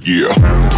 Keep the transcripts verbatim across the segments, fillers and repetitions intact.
Yeah.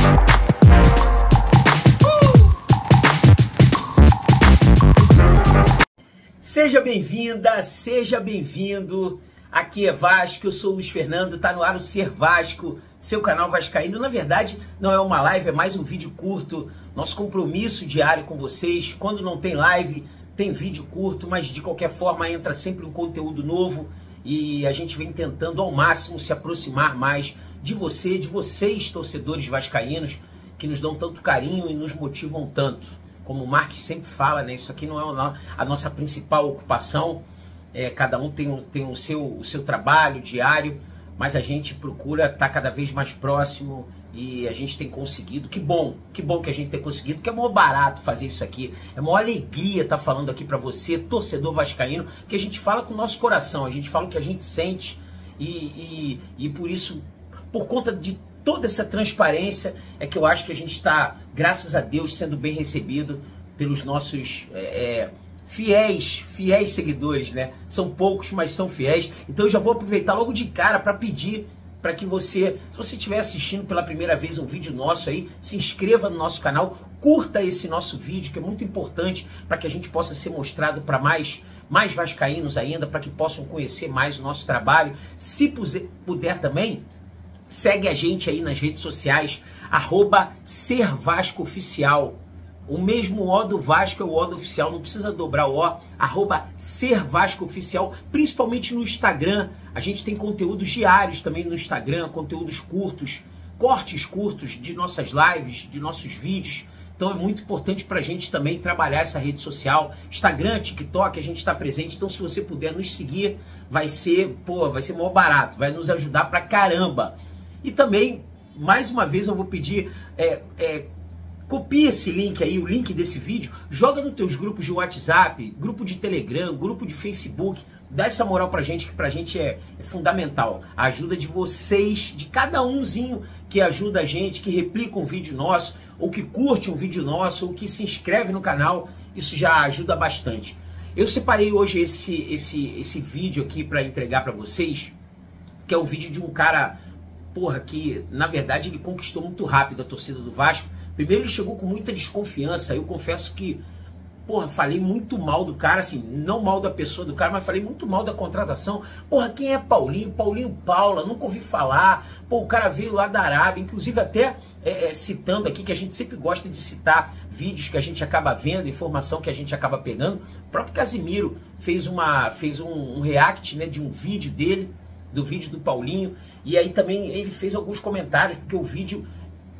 Seja bem-vinda, seja bem-vindo. Aqui é Vasco, eu sou o Luiz Fernando, tá no ar o Ser Vasco, seu canal vascaíno. Na verdade, não é uma live, é mais um vídeo curto. Nosso compromisso diário com vocês. Quando não tem live, tem vídeo curto, mas de qualquer forma entra sempre um conteúdo novo e a gente vem tentando ao máximo se aproximar mais de você, de vocês, torcedores vascaínos, que nos dão tanto carinho e nos motivam tanto. Como o Marques sempre fala, né? Isso aqui não é a nossa principal ocupação. É, cada um tem, tem o, seu, o seu trabalho diário, mas a gente procura estar cada vez mais próximo e a gente tem conseguido. Que bom, que bom que a gente tem conseguido, que é maior barato fazer isso aqui. É maior alegria estar falando aqui para você, torcedor vascaíno, que a gente fala com o nosso coração, a gente fala o que a gente sente e, e, e por isso, por conta de toda essa transparência, é que eu acho que a gente está, graças a Deus, sendo bem recebido pelos nossos é, fiéis, fiéis seguidores, né? São poucos, mas são fiéis. Então eu já vou aproveitar logo de cara para pedir para que você, se você estiver assistindo pela primeira vez um vídeo nosso aí, se inscreva no nosso canal, curta esse nosso vídeo, que é muito importante para que a gente possa ser mostrado para mais, mais vascaínos ainda, para que possam conhecer mais o nosso trabalho. Se puder também, segue a gente aí nas redes sociais, arroba Ser Vasco Oficial. O mesmo O do Vasco é o O do Oficial, não precisa dobrar o O, arroba Ser Vasco Oficial, principalmente no Instagram. A gente tem conteúdos diários também no Instagram, conteúdos curtos, cortes curtos de nossas lives, de nossos vídeos. Então é muito importante para a gente também trabalhar essa rede social. Instagram, TikTok, a gente está presente. Então se você puder nos seguir, vai ser, pô, vai ser mó barato, vai nos ajudar pra caramba. E também, mais uma vez, eu vou pedir, é, é, copia esse link aí, o link desse vídeo, joga nos teus grupos de WhatsApp, grupo de Telegram, grupo de Facebook, dá essa moral pra gente, que pra gente é, é fundamental. A ajuda de vocês, de cada umzinho que ajuda a gente, que replica um vídeo nosso, ou que curte um vídeo nosso, ou que se inscreve no canal, isso já ajuda bastante. Eu separei hoje esse, esse, esse vídeo aqui pra entregar pra vocês, que é um vídeo de um cara... Porra, que na verdade ele conquistou muito rápido a torcida do Vasco. Primeiro ele chegou com muita desconfiança. Eu confesso que, porra, falei muito mal do cara, assim, não mal da pessoa do cara, mas falei muito mal da contratação. Porra, quem é Paulinho? Paulinho Paula, nunca ouvi falar. Pô, o cara veio lá da Arábia, inclusive até é, é, citando aqui, que a gente sempre gosta de citar vídeos que a gente acaba vendo, informação que a gente acaba pegando. O próprio Casimiro fez, uma, fez um, um react, né, de um vídeo dele, do vídeo do Paulinho, e aí também ele fez alguns comentários, porque o vídeo,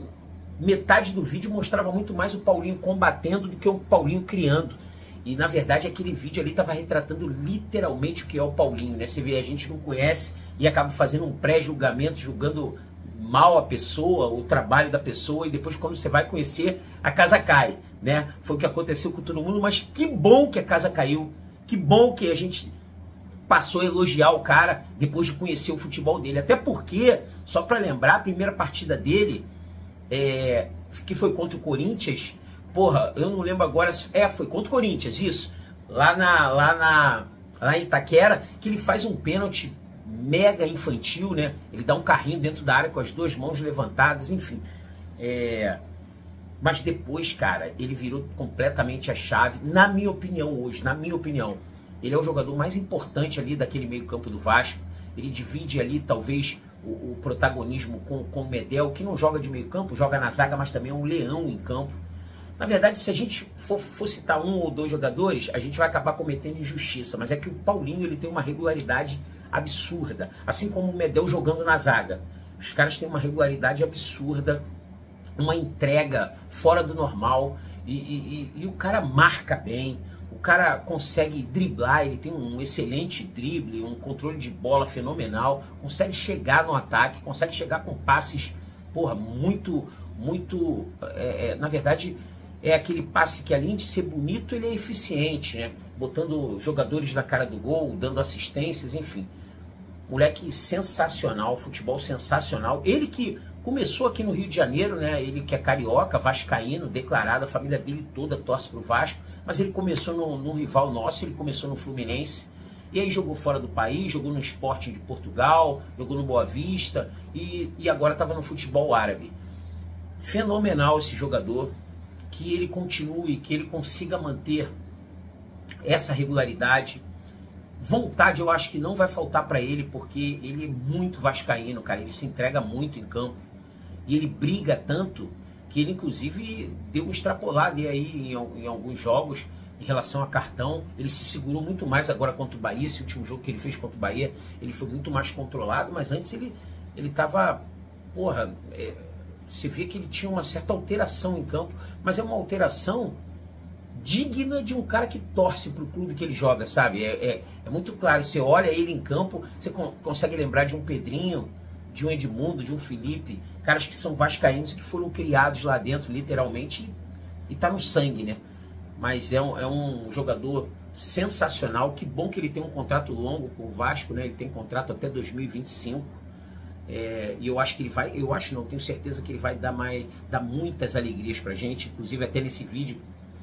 metade do vídeo mostrava muito mais o Paulinho combatendo do que o Paulinho criando, e na verdade aquele vídeo ali estava retratando literalmente o que é o Paulinho, né? Você vê, a gente não conhece e acaba fazendo um pré-julgamento, julgando mal a pessoa, o trabalho da pessoa, e depois quando você vai conhecer, a casa cai, né? Foi o que aconteceu com todo mundo, mas que bom que a casa caiu, que bom que a gente passou a elogiar o cara depois de conhecer o futebol dele. Até porque, só para lembrar, a primeira partida dele, é, que foi contra o Corinthians, porra, eu não lembro agora, é, foi contra o Corinthians, isso, lá, na, lá, na, lá em Itaquera, que ele faz um pênalti mega infantil, né? Ele dá um carrinho dentro da área com as duas mãos levantadas, enfim. É, mas depois, cara, ele virou completamente a chave, na minha opinião hoje, na minha opinião. Ele é o jogador mais importante ali daquele meio campo do Vasco. Ele divide ali, talvez, o, o protagonismo com, com o Medel, que não joga de meio campo, joga na zaga, mas também é um leão em campo. Na verdade, se a gente for, for citar um ou dois jogadores, a gente vai acabar cometendo injustiça. Mas é que o Paulinho, ele tem uma regularidade absurda. Assim como o Medel jogando na zaga. Os caras têm uma regularidade absurda, uma entrega fora do normal. E, e, e, e o cara marca bem. O cara consegue driblar, ele tem um excelente drible, um controle de bola fenomenal, consegue chegar no ataque, consegue chegar com passes, porra, muito, muito, é, é, na verdade, é aquele passe que além de ser bonito, ele é eficiente, né? Botando jogadores na cara do gol, dando assistências, enfim. Moleque sensacional, futebol sensacional. Ele que começou aqui no Rio de Janeiro, né? Ele que é carioca, vascaíno, declarado, a família dele toda torce pro Vasco, mas ele começou no, no rival nosso, ele começou no Fluminense, e aí jogou fora do país, jogou no Sporting de Portugal, jogou no Boa Vista, e, e agora estava no futebol árabe. fenomenal esse jogador, que ele continue, que ele consiga manter essa regularidade. Vontade eu acho que não vai faltar para ele, porque ele é muito vascaíno, cara, ele se entrega muito em campo, e ele briga tanto, que ele inclusive deu uma extrapolada aí em, em alguns jogos, em relação a cartão. Ele se segurou muito mais agora contra o Bahia. Esse último jogo que ele fez contra o Bahia, ele foi muito mais controlado, mas antes ele ele tava, porra, é, você vê que ele tinha uma certa alteração em campo, mas é uma alteração digna de um cara que torce pro clube que ele joga, sabe? É, é, é muito claro, você olha ele em campo, você con consegue lembrar de um Pedrinho, de um Edmundo, de um Felipe, caras que são vascaínos e que foram criados lá dentro, literalmente, e, e tá no sangue, né? Mas é um, é um jogador sensacional. Que bom que ele tem um contrato longo com o Vasco, né? Ele tem contrato até dois mil e vinte e cinco. É, e eu acho que ele vai, eu acho não, tenho certeza que ele vai dar, mais, dar muitas alegrias pra gente. Inclusive até nesse vídeo,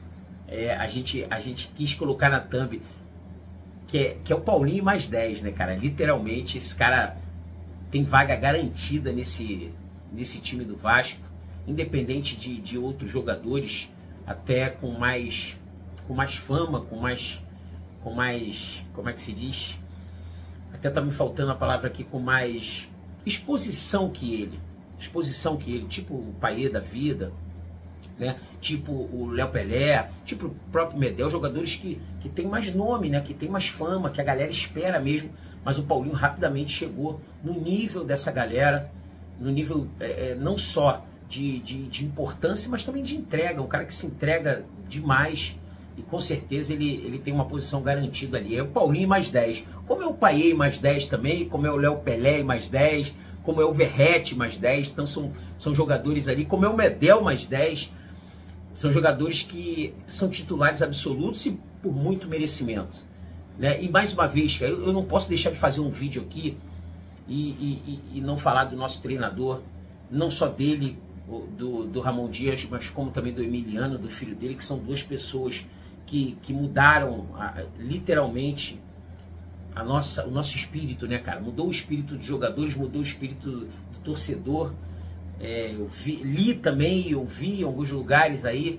é, a, gente, a gente quis colocar na thumb, que é, que é o Paulinho mais dez, né, cara? Literalmente, esse cara tem vaga garantida nesse, nesse time do Vasco, independente de, de outros jogadores, até com mais, com mais fama, com mais, com mais, como é que se diz? Até tá me faltando a palavra aqui, com mais exposição que ele, exposição que ele, tipo o Payet da vida, né? Tipo o Léo Pelé, tipo o próprio Medel, jogadores que, que tem mais nome, né? Que tem mais fama, que a galera espera mesmo, mas o Paulinho rapidamente chegou no nível dessa galera, no nível é, não só De, de, de importância, mas também de entrega, um cara que se entrega demais, e com certeza ele, ele tem uma posição garantida ali. É o Paulinho mais dez, como é o Payet mais dez também, como é o Léo Pelé mais dez, como é o Verratti mais dez, então são, são jogadores ali, como é o Medel mais dez, são jogadores que são titulares absolutos e por muito merecimento, né? E mais uma vez, eu, eu não posso deixar de fazer um vídeo aqui e, e, e não falar do nosso treinador, não só dele, Do, do Ramon Dias, mas como também do Emiliano, do filho dele, que são duas pessoas que, que mudaram a, literalmente a nossa, o nosso espírito, né, cara? Mudou o espírito dos jogadores, mudou o espírito do torcedor. É, eu vi, li também, eu vi em alguns lugares aí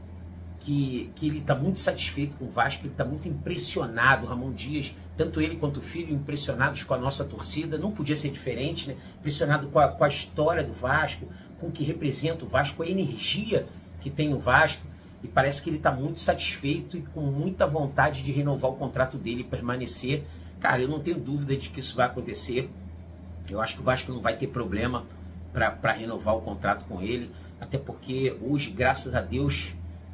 que, que ele está muito satisfeito com o Vasco, ele está muito impressionado, o Ramon Dias, tanto ele quanto o filho, impressionados com a nossa torcida, não podia ser diferente, né? Impressionado com a, com a história do Vasco, com o que representa o Vasco, a energia que tem o Vasco, e parece que ele está muito satisfeito e com muita vontade de renovar o contrato dele e permanecer. Cara, eu não tenho dúvida de que isso vai acontecer. Eu acho que o Vasco não vai ter problema para renovar o contrato com ele, até porque hoje, graças a Deus,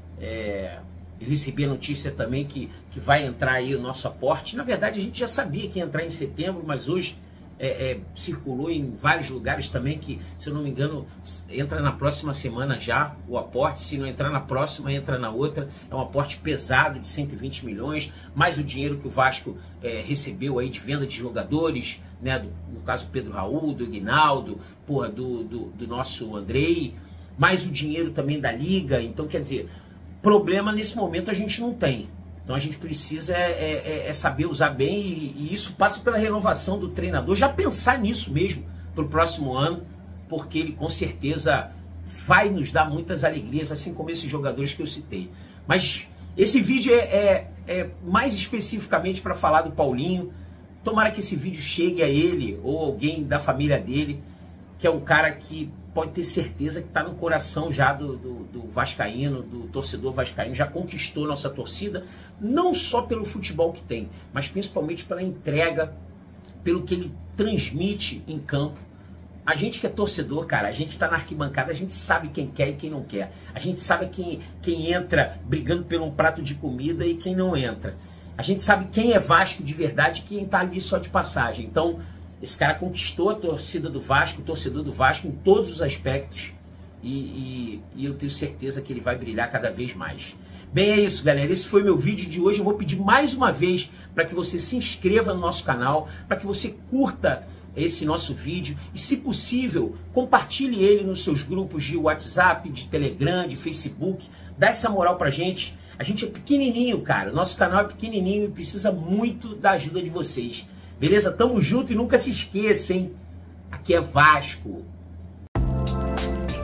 é, eu recebi a notícia também que, que vai entrar aí o nosso aporte. Na verdade, a gente já sabia que ia entrar em setembro, mas hoje é, é, circulou em vários lugares também que, se eu não me engano, entra na próxima semana já o aporte. Se não entrar na próxima, entra na outra. É um aporte pesado de cento e vinte milhões, mais o dinheiro que o Vasco é, recebeu aí de venda de jogadores, né? Do, no caso Pedro Raul, do Ignaldo, porra, do, do, do nosso Andrei, mais o dinheiro também da Liga. Então, quer dizer, problema nesse momento a gente não tem. Então a gente precisa é, é, é saber usar bem, e, e isso passa pela renovação do treinador, já pensar nisso mesmo para o próximo ano, porque ele com certeza vai nos dar muitas alegrias, assim como esses jogadores que eu citei. Mas esse vídeo é, é, é mais especificamente para falar do Paulinho. Tomara que esse vídeo chegue a ele ou alguém da família dele, que é um cara que pode ter certeza que está no coração já do, do, do vascaíno, do torcedor vascaíno, já conquistou nossa torcida, não só pelo futebol que tem, mas principalmente pela entrega, pelo que ele transmite em campo. A gente que é torcedor, cara, a gente está na arquibancada, a gente sabe quem quer e quem não quer. A gente sabe quem, quem entra brigando por um prato de comida e quem não entra. A gente sabe quem é Vasco de verdade e quem está ali só de passagem. Então, esse cara conquistou a torcida do Vasco, o torcedor do Vasco em todos os aspectos, e, e, e eu tenho certeza que ele vai brilhar cada vez mais. Bem, é isso, galera. Esse foi meu vídeo de hoje. Eu vou pedir mais uma vez para que você se inscreva no nosso canal, para que você curta esse nosso vídeo e, se possível, compartilhe ele nos seus grupos de WhatsApp, de Telegram, de Facebook. Dá essa moral pra gente. A gente é pequenininho, cara. Nosso canal é pequenininho e precisa muito da ajuda de vocês. Beleza? Tamo junto e nunca se esqueça, hein? Aqui é Vasco.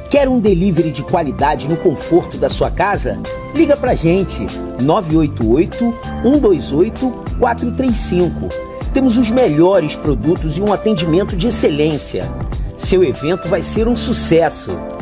Quer um delivery de qualidade no conforto da sua casa? Liga pra gente, nove oito oito, um dois oito, quatro três cinco. Temos os melhores produtos e um atendimento de excelência. Seu evento vai ser um sucesso.